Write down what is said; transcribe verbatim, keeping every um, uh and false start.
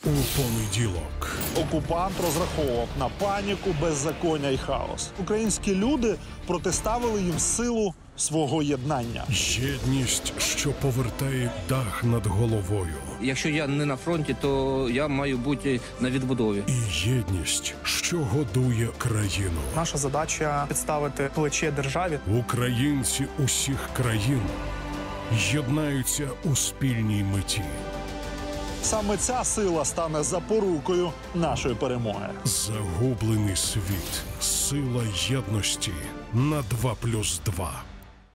у понеділок. Окупант розраховував на паніку, беззаконня і хаос. Українські люди протиставили їм силу свого єднання. Єдність, що повертає дах над головою. Якщо я не на фронті, то я маю бути на відбудові. І єдність, що годує країну. Наша задача – підставити плече державі. Українці усіх країн єднаються у спільній меті. Саме ця сила стане запорукою нашої перемоги. Загублений світ. Сила єдності на два плюс два.